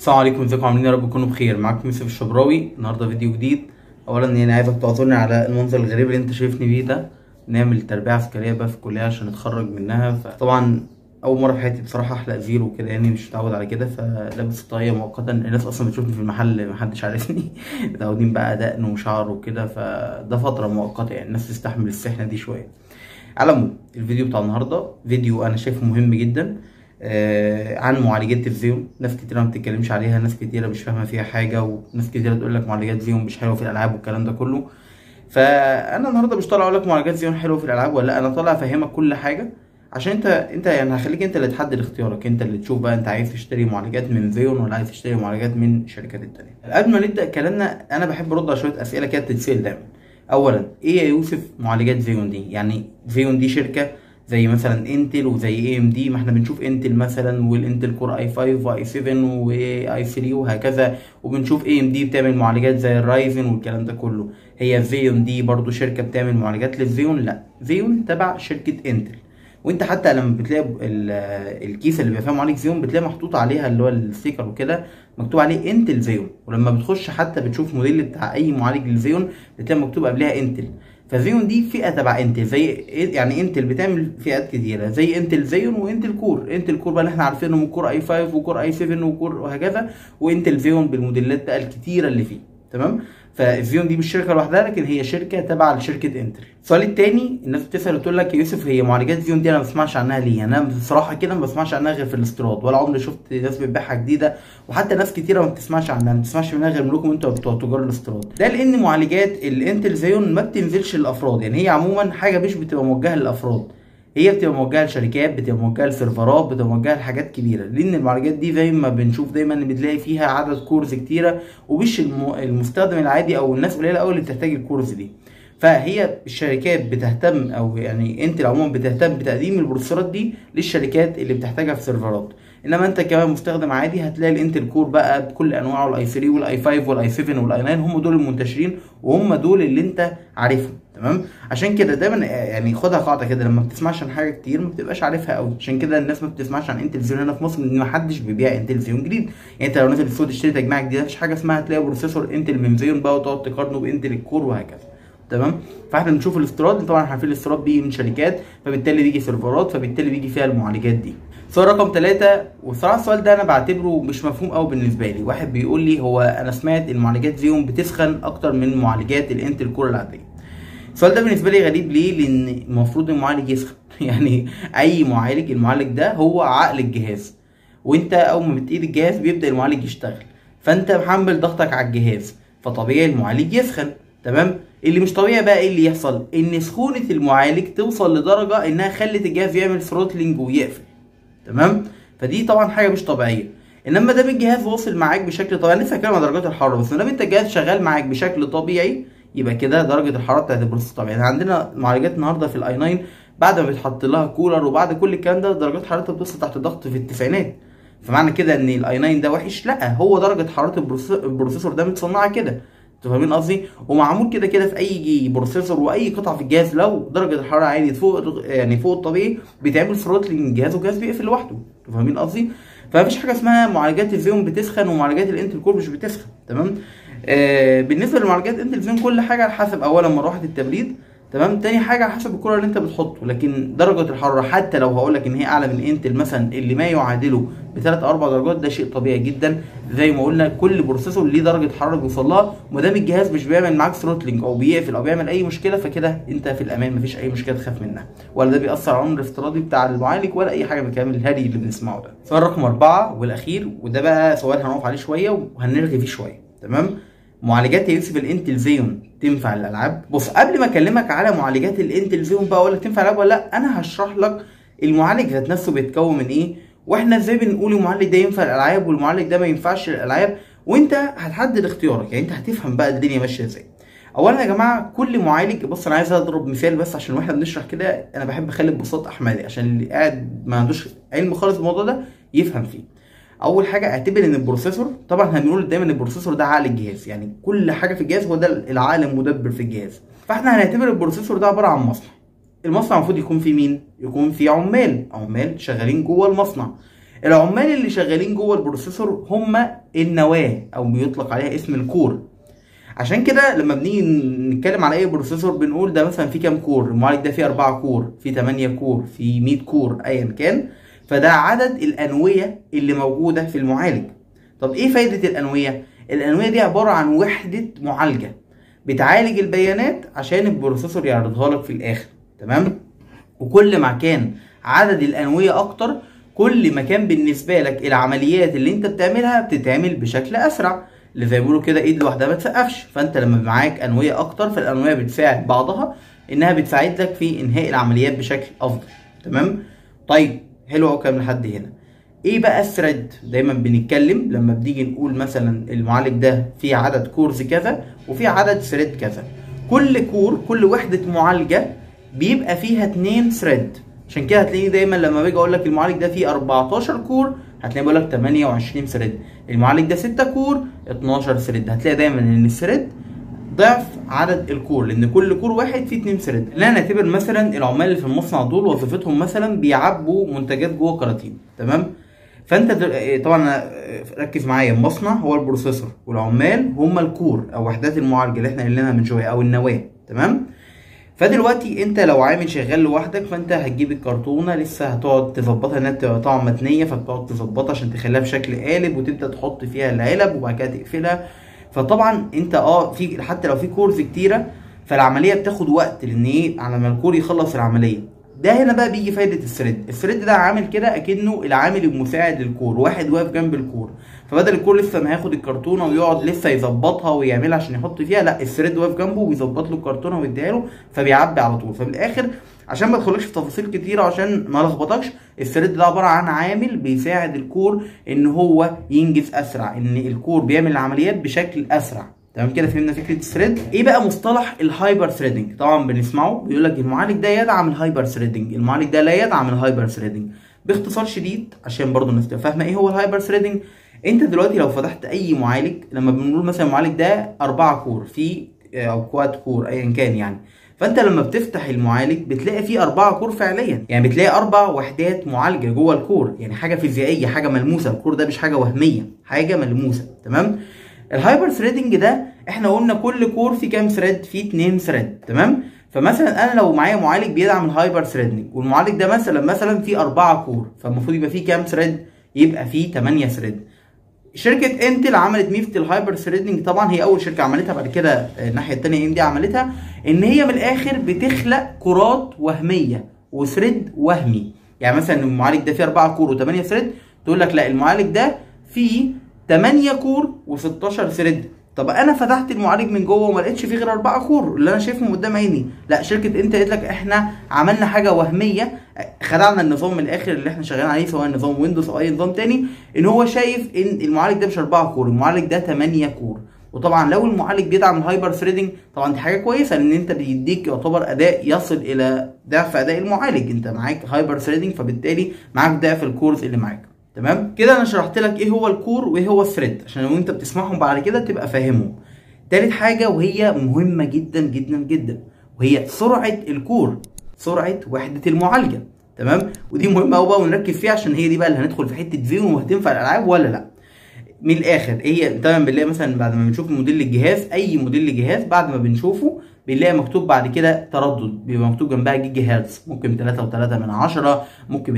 السلام عليكم، ازيكم عاملين؟ يا رب تكونوا بخير. معاكم يوسف الشبراوي. النهارده فيديو جديد. اولا يعني عايزك تعذرني على المنظر الغريب اللي انت شايفني بيه ده. نعمل تربيه عسكريه بقى في الكليه عشان نتخرج منها، فطبعا اول مره في حياتي بصراحه احلق زيرو كده، يعني مش متعود على كده، فلابس طاقيه مؤقتا. الناس اصلا بتشوفني في المحل محدش عارفني متعودين بقى دقن وشعر وكده، فده فتره مؤقته يعني الناس تستحمل السحنه دي شويه. على العموم الفيديو بتاع النهارده فيديو انا شايفه مهم جدا، عن معالجات الزيون. ناس كتيره ما بتتكلمش عليها، ناس كتيره مش فاهمه فيها حاجه، وناس كتيره تقول لك معالجات زيون مش حلوه في الالعاب والكلام ده كله. فانا النهارده مش طالع اقول لك معالجات زيون حلوه في الالعاب ولا لا، انا طالع افهمك كل حاجه، عشان انت يعني هخليك انت اللي تحدد اختيارك، انت اللي تشوف بقى انت عايز تشتري معالجات من زيون ولا عايز تشتري معالجات من الشركات التانيه. قبل ما نبدا كلامنا انا بحب ارد على شويه اسئله كده بتتسال دايما. اولا، ايه يا يوسف معالجات زيون دي؟ يعني زيون دي شركه زي مثلا انتل وزي اي ام دي، ما احنا بنشوف انتل مثلا والانتل كور اي 5 واي 7 واي 3 وهكذا، وبنشوف اي ام دي بتعمل معالجات زي الرايزن والكلام ده كله. هي زيون دي برضو شركه بتعمل معالجات للزيون؟ لا، زيون تبع شركه انتل. وانت حتى لما بتلاقي الكيسه اللي بيبقى فيها معالج زيون بتلاقي محطوط عليها اللي هو الستيكر وكده مكتوب عليه انتل زيون، ولما بتخش حتى بتشوف موديل بتاع اي معالج للزيون بتلاقي مكتوب قبلها انتل. فزيون دي فئه تبع انتل، زي يعني انتل بتعمل فئات كتيره زي انتل زيون وانتل كور. انتل كور بقى اللي احنا عارفينه من كور اي 5 وكور اي 7 وكور وهكذا، وانتل زيون بالموديلات بقى الكتيره اللي فيه. تمام؟ فزيون دي مش شركه لوحدها، لكن هي شركه تبع لشركه انتل. السؤال الثاني، الناس بتسال وتقول لك يا يوسف هي معالجات زيون دي انا ما بسمعش عنها ليه؟ انا بصراحه كده ما بسمعش عنها غير في الاستيراد، ولا عمري شفت ناس بتبيعها جديده، وحتى ناس كتيره ما بتسمعش عنها، ما بتسمعش منها غير منكم انتوا بتوع تجار الاستيراد. ده لان معالجات الانتل زيون ما بتنزلش للافراد، يعني هي عموما حاجه مش بتبقى موجهه للافراد، هي بتبقى موجهه لشركات، بتبقى موجهه لسيرفرات، بتبقى موجهه لحاجات كبيره، لان المعالجات دي زي ما بنشوف دايما بتلاقي فيها عدد كورز كتيره، ومش المستخدم العادي او الناس قليله قوي اللي بتحتاج الكورز دي. فهي الشركات بتهتم، او يعني انت عموما بتهتم بتقديم البروسيسورات دي للشركات اللي بتحتاجها في سيرفرات. انما انت كمان مستخدم عادي هتلاقي الانتل كور بقى بكل انواعه، الاي 3 والاي 5 والاي 7 والاي 9 هم دول المنتشرين، وهم دول اللي انت عارفهم. تمام؟ عشان كده دايما يعني خدها قاعده كده، لما بتسمعش عن حاجه كتير ما بتبقاش عارفها قوي. عشان كده الناس ما بتسمعش عن انتل زيون هنا في مصر، لان ما حدش بيبيع انتل زيون جديد. يعني انت لو نزل السوق تشتري تجميعه جديده مفيش حاجه اسمها تلاقي بروسيسور انتل من زيون بقى وتقعد تقارنه بانتل الكور وهكذا. تمام؟ فاحنا بنشوف الاستيراد، طبعا احنا عارفين الاستيراد بيجي من شركات، فبالتالي بيجي سيرفرات، فبالتالي بيجي فيها المعالجات دي. سؤال رقم 3، والصراحه السؤال ده انا بعتبره مش مفهوم قوي بالنسبه لي. واحد بيقول لي هو انا سمعت المعالجات زيون بتسخن اكتر من معالجات الانتل كور العاديه. السؤال ده بالنسبه لي غريب ليه؟ لان المفروض المعالج يسخن يعني اي معالج، المعالج ده هو عقل الجهاز، وانت اول ما بتقيد الجهاز بيبدا المعالج يشتغل، فانت محمل ضغطك على الجهاز، فطبيعي المعالج يسخن. تمام؟ اللي مش طبيعي بقى ايه اللي يحصل؟ ان سخونه المعالج توصل لدرجه انها خلت الجهاز يعمل ثروتلينج ويقفل. تمام؟ فدي طبعا حاجه مش طبيعيه. انما دام الجهاز واصل معاك بشكل طبيعي، لسه هتكلم عن درجات الحراره، بس ما دام انت الجهاز شغال معاك بشكل طبيعي يبقى كده درجه الحراره بتاعت البروسيسور طبيعي. يعني عندنا معالجات النهارده في الاي 9 بعد ما بيتحط لها كولر وبعد كل الكلام ده درجات حرارتها بتوصل تحت ضغط في التسعينات. فمعنى كده ان الاي 9 ده وحش؟ لا، هو درجه حراره البروسيسور ده متصنعه كده. انتوا فاهمين قصدي؟ ومعمول كده كده في اي بروسيسور واي قطعه في الجهاز، لو درجه الحراره عاليه فوق يعني فوق الطبيعي بيتعمل ثروتلينج الجهاز والجهاز بيقفل لوحده. انتوا فاهمين قصدي؟ فمفيش حاجه اسمها معالجات الزيون بتسخن ومعالجات الانتل كور مش بتسخن. تمام؟ بالنسبه لمعالجات انتل زيون كل حاجه على حسب اولا مروحه التبريد، تمام، تاني حاجه على حسب الكولر اللي انت بتحطه، لكن درجه الحراره حتى لو هقول لك ان هي اعلى من انتل مثلا اللي ما يعادله بثلاث او اربع درجات، ده شيء طبيعي جدا. زي ما قلنا كل بروسيسور ليه درجه حراره بيوصل لها، وما دام الجهاز مش بيعمل معاك ثروتلينج او بيقفل او بيعمل اي مشكله فكده انت في الامان، مفيش اي مشكله تخاف منها، ولا ده بيأثر على العمر الافتراضي بتاع المعالج ولا اي حاجه من الكلام الهري اللي بنسمعه ده. سؤال رقم 4 والاخير، وده بقى سؤال هنقف عليه شويه وهنرغي فيه شويه. تمام؟ معالجات يوسف الانتل زيون تنفع للالعاب؟ بص، قبل ما اكلمك على معالجات الانتل زيون بقى اقول لك تنفع للالعاب ولا لا، انا هشرح لك المعالج ذات نفسه بيتكون من ايه، واحنا ازاي بنقول المعالج ده ينفع للالعاب والمعالج ده ما ينفعش للالعاب، وانت هتحدد اختيارك. يعني انت هتفهم بقى الدنيا ماشيه ازاي. اولا يا جماعه كل معالج، بص انا عايز اضرب مثال بس عشان واحنا بنشرح كده انا بحب اخلي ببساطه احمدي عشان اللي قاعد ما عندوش علم خالص بالموضوع ده يفهم فيه. اول حاجه اعتبر ان البروسيسور، طبعا هنقول دايما البروسيسور ده عقل الجهاز، يعني كل حاجه في الجهاز هو ده العقل المدبر في الجهاز. فاحنا هنعتبر البروسيسور ده عباره عن مصنع. المصنع المفروض يكون فيه مين؟ يكون فيه عمال شغالين جوه المصنع. العمال اللي شغالين جوه البروسيسور هم النواه او بيطلق عليها اسم الكور. عشان كده لما بنيجي نتكلم على اي بروسيسور بنقول ده مثلا فيه كام كور، المعالج ده فيه 4 كور، فيه 8 كور، فيه 100 كور، ايا كان. فده عدد الانويه اللي موجوده في المعالج. طب ايه فايده الانويه؟ الانويه دي عباره عن وحده معالجه بتعالج البيانات عشان البروسيسور يعرضها لك في الاخر، تمام؟ وكل ما كان عدد الانويه اكتر كل ما كان بالنسبه لك العمليات اللي انت بتعملها بتتعمل بشكل اسرع. اللي زي ما بيقولوا كده ايد لوحدها ما تسقفش. فانت لما معاك انويه اكتر فالانويه بتساعد بعضها انها بتساعد لك في انهاء العمليات بشكل افضل، تمام؟ طيب حلو قوي كام لحد هنا. ايه بقى الثريد؟ دايما بنتكلم لما بنيجي نقول مثلا المعالج ده فيه عدد كورز كذا وفيه عدد ثريد كذا. كل كور، كل وحده معالجه بيبقى فيها 2 ثريد. عشان كده هتلاقيني دايما لما باجي اقول لك المعالج ده فيه 14 كور هتلاقي بقول لك 28 ثريد. المعالج ده 6 كور 12 ثريد. هتلاقي دايما ان الثريد ضعف عدد الكور، لان كل كور واحد فيه 2 ثريد. لا نعتبر مثلا العمال اللي في المصنع دول وظيفتهم مثلا بيعبوا منتجات جوه كراتين، تمام؟ فانت طبعا ركز معايا، المصنع هو البروسيسور والعمال هم الكور او وحدات المعالجه اللي احنا قلناها من شويه او النواه، تمام؟ فدلوقتي انت لو عامل شغال لوحدك فانت هتجيب الكرتونه لسه هتقعد تظبطها انها تبقى طبعا متنيه، فتقعد تظبطها عشان تخليها بشكل قالب وتبدا تحط فيها العلب وبعد كده تقفلها. فطبعا انت في حتى لو في كورز كتيره فالعمليه بتاخد وقت، لان ايه، على ما الكور يخلص العمليه. ده هنا بقى بيجي فايده الثريد. الثريد ده عامل كده اكنه العامل المساعد للكور، واحد واقف جنب الكور. فبدل الكور لسه ما هياخد الكرتونه ويقعد لسه يظبطها ويعملها عشان يحط فيها، لا الثريد واقف جنبه وبيظبط له الكرتونه ويديها له فبيعبي على طول. فبالاخر عشان ما ادخلكش في تفاصيل كتيره وعشان ما لخبطكش، الثريد ده عباره عن عامل بيساعد الكور ان هو ينجز اسرع، ان الكور بيعمل العمليات بشكل اسرع، تمام كده؟ فهمنا فكره الثريد. ايه بقى مصطلح الهايبر ثريدنج؟ طبعا بنسمعه بيقول لك المعالج ده يدعم الهايبر ثريدنج، المعالج ده لا يدعم الهايبر ثريدنج. باختصار شديد عشان برضو الناس تبقى فاهمه ايه هو الهايبر ثريدنج. انت دلوقتي لو فتحت اي معالج، لما بنقول مثلا المعالج ده 4 كور في او كواد كور ايا كان يعني، فانت لما بتفتح المعالج بتلاقي فيه 4 كور فعليا، يعني بتلاقي 4 وحدات معالجه جوه الكور، يعني حاجه فيزيائيه، حاجه ملموسه. الكور ده مش حاجه وهميه، حاجه ملموسه، تمام؟ الهايبر ثريدنج ده احنا قلنا كل كور فيه كام ثريد؟ فيه 2 ثريد، تمام؟ فمثلا انا لو معايا معالج بيدعم الهايبر ثريدنج والمعالج ده مثلا فيه 4 كور، فالمفروض يبقى فيه كام ثريد؟ يبقى فيه 8 ثريد. شركه انتل عملت ميزه الهايبر ثريدنج، طبعا هي اول شركه عملتها، بعد كده الناحيه الثانيه ام دي عملتها، ان هي من الاخر بتخلق كورات وهميه وثريد وهمي. يعني مثلا المعالج ده فيه 4 كور و8 ثريد، تقول لك لا المعالج ده فيه 8 كور و16 ثريد. طب انا فتحت المعالج من جوه وما لقيتش فيه غير 4 كور اللي انا شايفهم قدام عيني. لا، شركه انت قالت لك احنا عملنا حاجه وهميه، خدعنا النظام من الاخر اللي احنا شغالين عليه سواء نظام ويندوز او اي نظام تاني، ان هو شايف ان المعالج ده مش 4 كور، المعالج ده 8 كور. وطبعا لو المعالج بيدعم الهايبر ثريدنج طبعا دي حاجه كويسه، لان انت بيديك يعتبر اداء يصل الى ضعف اداء المعالج. انت معاك هايبر ثريدنج فبالتالي معاك ضعف الكورز اللي معاك، تمام كده؟ انا شرحت لك ايه هو الكور وايه هو الثريد عشان لو انت بتسمعهم بعد كده تبقى فاهمهم. تالت حاجه وهي مهمه جدا جدا جدا، وهي سرعه الكور، سرعه وحده المعالجه، تمام؟ ودي مهمه قوي بقى ونركز فيها عشان هي دي بقى اللي هندخل في حته فيهم وهتنفع الالعاب ولا لا. من الاخر هي طبعا بنلاقي مثلا بعد ما بنشوف موديل الجهاز، اي موديل جهاز بعد ما بنشوفه بنلاقي مكتوب بعد كده تردد، بيبقى مكتوب جنبها جيجا هرتز، ممكن 3.3، ممكن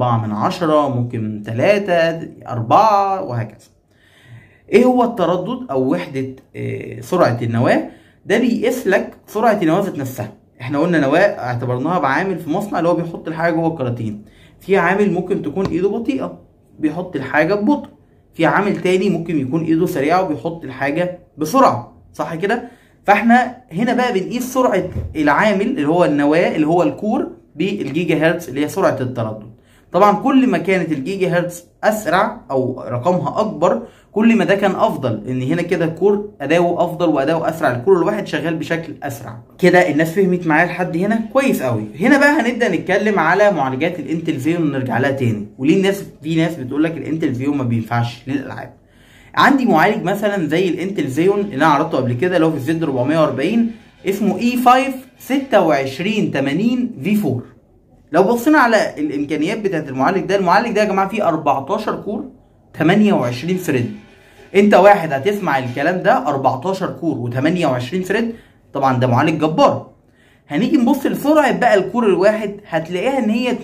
2.4، ممكن 3، 4 وهكذا. ايه هو التردد او وحدة سرعة النواة؟ ده بيقيس لك سرعة النواة ذات نفسها. احنا قلنا نواة اعتبرناها بعامل في مصنع اللي هو بيحط الحاجة جوه الكراتين. في عامل ممكن تكون ايده بطيئة بيحط الحاجة ببطء، في عامل تاني ممكن يكون ايده سريعة وبيحط الحاجة بسرعة، صح كده؟ فاحنا هنا بقى بنقيس سرعة العامل اللي هو النواة اللي هو الكور بالجيجا هرتز اللي هي سرعة التردد. طبعا كل ما كانت الجيجا هرتز اسرع او رقمها اكبر كل ما ده كان افضل، ان هنا كده الكور اداؤه افضل واداؤه اسرع، الكور الواحد شغال بشكل اسرع. كده الناس فهمت معايا لحد هنا كويس قوي. هنا بقى هنبدا نتكلم على معالجات الانتل فيون ونرجع لها تاني. وليه في ناس بتقول لك الانتل فيون ما بينفعش للالعاب. عندي معالج مثلا زي الانتل فيون اللي انا عرضته قبل كده اللي هو في الزد 440 اسمه E5 2680 V4. لو بصينا على الامكانيات بتاعت المعالج ده، المعالج ده يا جماعه فيه 14 كور 28 ثريد. انت واحد هتسمع الكلام ده 14 كور و28 ثريد، طبعا ده معالج جبار. هنيجي نبص لسرعه بقى الكور الواحد، هتلاقيها ان هي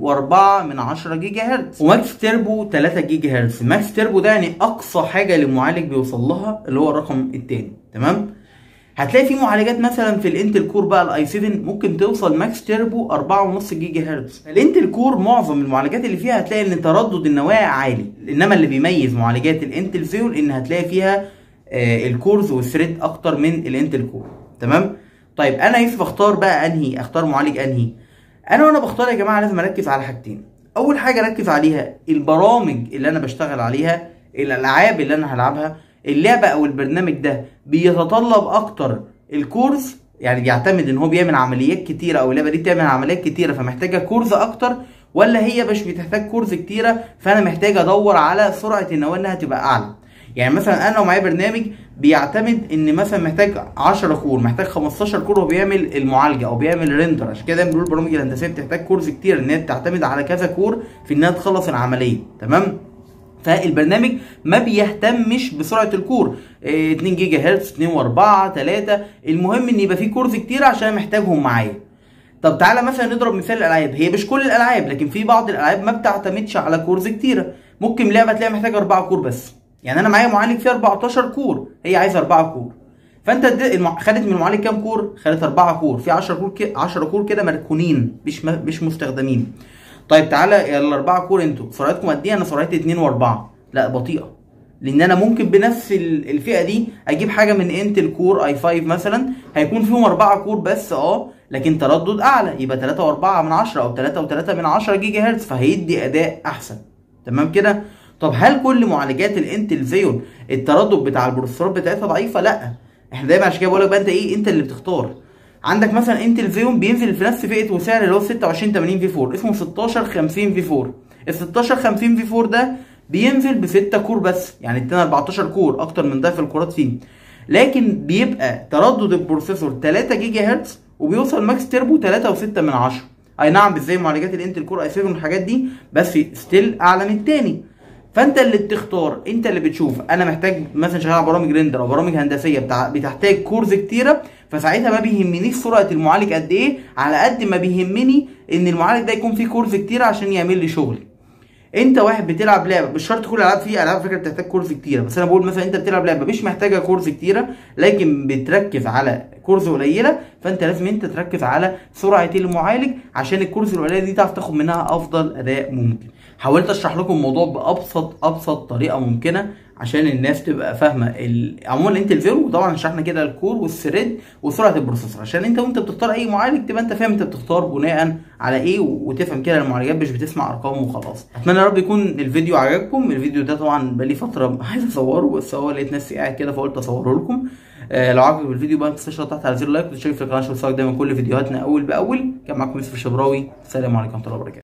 2.4 جيجا هرتز، وماكس تيربو 3 جيجا هرتز. ماكس تيربو ده يعني اقصى حاجه للمعالج بيوصل لها، اللي هو الرقم الثاني. تمام. هتلاقي في معالجات مثلا في الانتل كور بقى الاي 7 ممكن توصل ماكس تيربو 4.5 جيجا هرتز. الانتل كور معظم المعالجات اللي فيها هتلاقي ان تردد النواه عالي، انما اللي بيميز معالجات الانتل زيون ان هتلاقي فيها الكورز والثريد اكتر من الانتل كور. تمام. طيب انا يوسف اختار بقى انهي، اختار معالج انهي؟ وانا بختار يا جماعه لازم اركز على حاجتين. اول حاجه اركز عليها البرامج اللي انا بشتغل عليها، الالعاب اللي انا هلعبها. اللعبه او البرنامج ده بيتطلب اكتر الكورز، يعني بيعتمد ان هو بيعمل عمليات كتيره، او اللعبه دي بتعمل عمليات كتيره فمحتاجه كورز اكتر، ولا هي مش بتحتاج كورز كتيره فانا محتاج ادور على سرعه النواه انها تبقى اعلى. يعني مثلا انا لو معايا برنامج بيعتمد ان مثلا محتاج 10 كور، محتاج 15 كور وبيعمل المعالجه او بيعمل ريندر، عشان كده بنقول البرامج الهندسيه بتحتاج كورز كتير، ان هي بتعتمد على كذا كور في انها تخلص العمليه. تمام. فالبرنامج ما بيهتمش بسرعه الكور، 2 جيجا هرتز، 2 و4 3، المهم ان يبقى في كورز كتير عشان محتاجهم معايا. طب تعالى مثلا نضرب مثال الالعاب، هي مش كل الالعاب لكن في بعض الالعاب ما بتعتمدش على كورز كتيره، ممكن لعبه تلاقي محتاجه 4 كور بس. يعني انا معايا معالج فيه 14 كور، هي عايزه 4 كور، فانت خدت من المعالج كام كور؟ خدت 4 كور، في 10 كور 10 كور كده مركونين مش مستخدمين. طيب تعالى يلا 4 كور انتوا سرعتكم قد ايه؟ انا سرعتي 2 و4، لا بطيئه، لان انا ممكن بنفس الفئه دي اجيب حاجه من انتل كور اي 5 مثلا هيكون فيهم 4 كور بس لكن تردد اعلى، يبقى 3.4 او 3.3 جيجا هرتز، فهيدي اداء احسن. تمام كده. طب هل كل معالجات الانتل زيون التردد بتاع البروسيسورات بتاعتها ضعيفه؟ لا، احنا دايما عشان كده بقول لك بقى انت اللي بتختار. عندك مثلا انتل زيون بينزل في نفس فئه وسعر اللي هو 2680 في 4 اسمه 1650 في 4. ال 1650 في 4 ده بينزل ب 6 كور بس، يعني ادينا 14 كور اكتر من ضعف الكورات فيه، لكن بيبقى تردد البروسيسور 3 جيجا هرتز وبيوصل ماكس تيربو 3.6. اي نعم مش زي معالجات الانتل كور اي 7 والحاجات دي، بس ستيل اعلى من التاني. فانت اللي بتختار، انت اللي بتشوف انا محتاج مثلا شغال على برامج ريندر او برامج هندسيه بتحتاج كورز كتيره، فساعتها ما بيهمنيش سرعه المعالج قد ايه، على قد ما بيهمني ان المعالج ده يكون فيه كورز كتيره عشان يعمل لي شغل. انت واحد بتلعب لعبه، مش شرط كل الالعاب، فيه العاب فكره بتحتاج كورز كتيره، بس انا بقول مثلا انت بتلعب لعبه مش محتاجه كورز كتيره لكن بتركز على كورز قليله، فانت لازم انت تركز على سرعه المعالج عشان الكورز القليله دي تعرف تاخد منها افضل اداء ممكن. حاولت اشرح لكم الموضوع بابسط طريقه ممكنه عشان الناس تبقى فاهمه عموما الانتل زيرو، وطبعا شرحنا كده الكور والثريد وسرعه البروسيسور، عشان انت وانت بتختار اي معالج تبقى انت فاهم انت بتختار بناء على ايه، وتفهم كده المعالجات مش بتسمع ارقام وخلاص. اتمنى يا رب يكون الفيديو عجبكم. الفيديو ده طبعا بقالي فتره عايز اصوره، بس هو لقيت نفسي قاعد كده فقلت اصوره لكم. لو عجبك الفيديو بقى ما تنساش تحت على زر لايك وتشترك في القناه عشان توصلك دايما كل فيديوهاتنا اول باول. كان معاكم يوسف الشبراوي، السلام عليكم ورحمه الله وبركاته.